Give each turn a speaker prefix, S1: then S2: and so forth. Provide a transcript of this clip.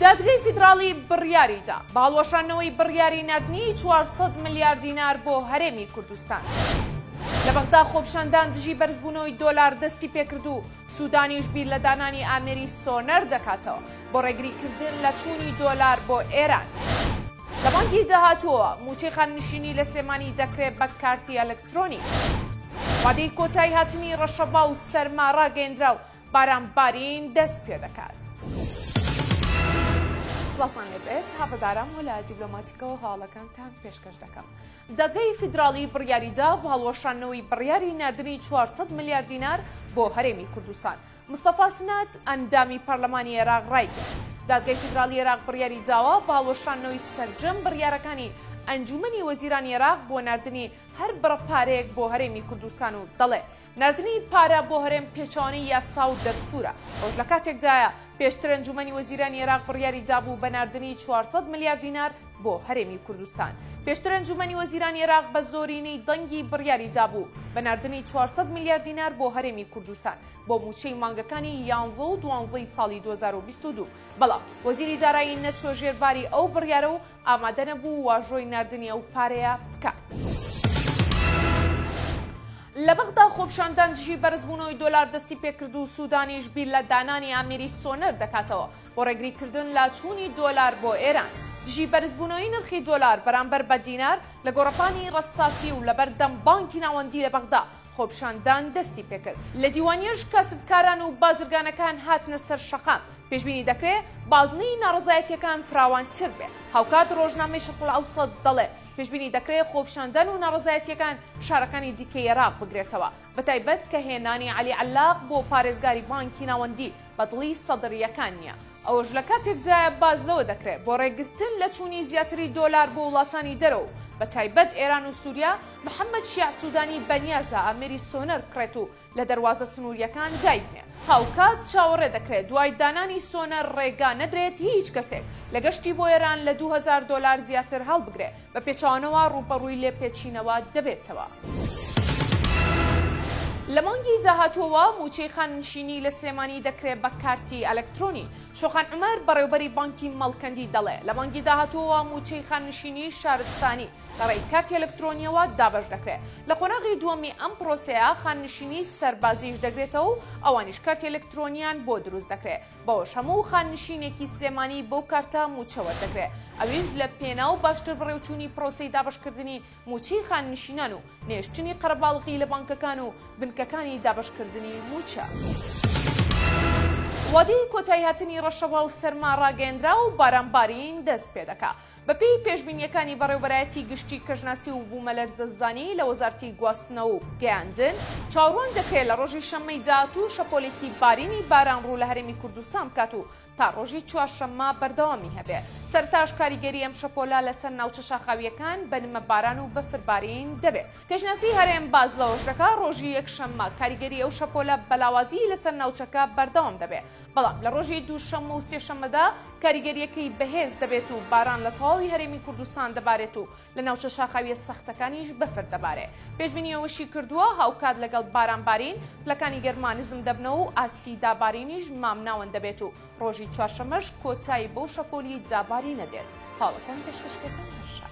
S1: دادگای فیدراڵی بڕیاریدا باڵۆشانەوەی بڕیاری نردنی 400 میلیارد دینار بۆ هەرێمی کوردستان. لە بەغدا خۆپشاندان دژی بەرزبوونەوەی دۆلار دەستی پێکرد و سوودانیش بیر لە دانانی ئامێری سۆنەر دەکاتەوە بۆ ڕێگریکردن لە چوونی دۆلار بۆ ئێران. لە مانگی داهاتووە موچەی خاننشینی لە سلێمانی دەکرێت بە کارتی ئەلکترۆنیک. وادەی کۆتایی هاتنی ڕەشەبا و سەرما ڕاگەیەندرا و بارانبارین دەست پێ دەکات. سڵاتان لەبێت هاوادارم و لە دیبلۆماتیکەوە هەواڵەکانتان پێشکەش دەکەم. دادگای فیدراڵی بڕیاریدا بۆ هەڵوەشاندنەوەی بڕیاری نردنی 400 میلیارد دینار بۆ هەرێمی کوردستان. مستەفا سنات ئەندامی پەرلەمانی عێراق ڕای کرد. دادگای فیدراڵی عێراق بڕیاری داوە بە هەڵوەشاندنەوەی سەرجەم بڕیارەکانی ئەنجومەنی وەزیرانی عێراق بۆ نردنی هەر بڕە پارەیەک بۆ هەرێمی کوردستان و دەڵێ نردنی پارە بۆ هەرێم پێچەوانەی یاسا و دەستورە. ڕۆژ لە کاتێکدایە پێشتر ئەنجومەنی وەزیرانی عێراق بڕیاری دابوو بە نردنی 400 میلیارد دینار بۆ هەرێمی کوردستان. پێشتر ئەنجومەنی وەزیرانی عێراق بە زۆرینەی دەنگی بڕیاری دابوو بە نردنی 400 میلیارد دینار بۆ هەرێمی کوردستان بۆ موچەی مانگەکانی 11 و 12 ساڵی 2022. بەڵام وەزیری دارایی نەچۆ ژێرباری ئەو بڕیارە و ئامادە نەبوو واژۆی نردنی ئەو پارەیە بکات. لە بەغدا خۆپشاندان دژی بەرزبوونەوەی دۆلار دەستی پێکرد و سوودانیش بیر لە دانانی ئامێری سۆنەر دەکاتەوە بۆ ڕێگریکردن لە چوونی دۆلار بۆ ئێران. دژی بەرزبوونەوەی نرخی دۆلار بەرامبەر بە دینار لە گۆڕەپانی ڕەسافی و لەبەردەم بانکی ناوەندی لە بەغدا خۆپشاندان دەستی پێکرد. لە دیوانیەش کەسبکاران و بازرگانەکان هاتنە سەر شەقام. پێشبینی دەکرێت بازنەی ناڕزایەتیەکان فراوانتر بێ. هاوکات ڕۆژنامەی شەقل ئەوسەد دەڵێ پێشبینی دەکرێت خۆپشاندان و ناڕزایەتیەکان شارەکانی دیکەی عێراق بگرێتەوە بەتایبەت کە هێنانی عەلی عەلاق بۆ پارێزگاری بانکی ناوەندی بەدڵی سەدڕیەکان نییە. ئەوەش لە کاتێکدایە باز لەوە دەکرێت بۆ ڕێگرتن لە چوونی زیاتری دۆلار بۆ وڵاتانی دەرەوە بەتایبەت ئێران و سووریا محەممەد شیع سوودانی بەنیازە ئامێری سۆنەر بکرێت و لە دەواازە سنووریەکان دایبنێ. هاوکات چاوەڕێ دەکرێت دوای دانانی سۆنەر ڕێگا نەدرێت هیچ کەسێک لە گەشتی بۆ ئێران لە 2000 دۆلار زیاتر هەڵبگرێت بە پێچەوانەوە ڕوبەڕووی لێ پێچینەوە دەبێتەوە. لە مانگی داهاتووەوە موچەی خاننشینی لە سلێمانی دەکرێت بە کارتی ئەلکترۆنی. شۆخان عومەر بەڕێوەبەری بانکی مەڵکەندی دەڵێ لە مانگی داهاتووەوە موچەی خاننشینی شارستانی لەڕێی کارتی ئەلکترۆنیەوە دابەش دەکرێت. لە قۆناغی دووەمی ئەم پرۆسەیە خاننشینی سەربازیش دەگرێتەوە و ئەوانیش کارتی ئەلکترۆنیان بۆ دروست دەکرێت. بەوەش هەموو خاننشینێکی سلێمانی بۆ کارتە موچەوە دەکرێت. ئەویش لە پێناو باشتر بڕێوچوونی پرۆسەی دابشکردنی موچەی خاننشینان و نێشتنی قەرەباڵغی لە بانکەکان و بنکەکانی دابشکردنی موچە. وادەی کۆتایی هاتنی ڕەشەوا و سەرما ڕاگەیەندرا و بارانبارین دەست پێ دەکات. بەپێی پێشبینیەکانی بەڕێوەبەرایەتی گشتی کەژناسی و بوومەلەرزەزانی لە وەزارەتی گواستنەوە و گەیاندن چاوەڕوان دەکرێت لە ڕۆژی شەممەی داهاتوو شەپۆلێکی بارینی باران ڕوو لە هەرێمی کوردستان بکات و تا ڕۆژی چوارشەممە بەردەوامی هەبێ. سەرتاش کاریگەری ئەم شەپۆلا لەسەر ناوچە شاخاویەکان بەنمە باران و بەفربارین دەبێت. کەژناسی هەرێم باز لەوەش دەکات ڕۆژی یەکشەممە کاریگەری ئەو شەپۆلە بەلاوازی لەسەر ناوچەکە بەردەوام دەبێت. بەڵام لە ڕۆژی دووشەممە و سێشەممەدا کاریگەریەکەی بەهێز دەبێت و باران لە تەواوی هەرێمی کوردستان دەبارێت و لە ناوچە شاخاویە سەختەکانیش بەفر دەبارێت. پێشبینیەوەشی کردووە هاوکات لەگەڵ بارانبارین پلەکانی گەرمانزم دەبنەوە و ئاستی دابارینیش مامناوەن دەبێت و ڕۆژی چوارشەمەش کۆتایی بەو شەپۆلی داباری نەدێت. هاوڵەکان پێشکەشکردن هەرشە.